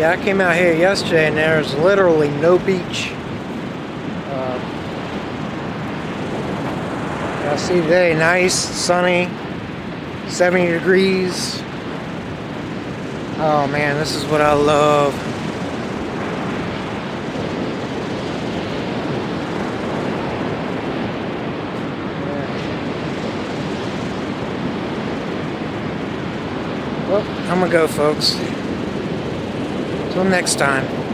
Yeah, I came out here yesterday and there's literally no beach. I see today, nice, sunny, 70 degrees. Oh man, this is what I love. Well, I'm gonna go, folks. Till next time.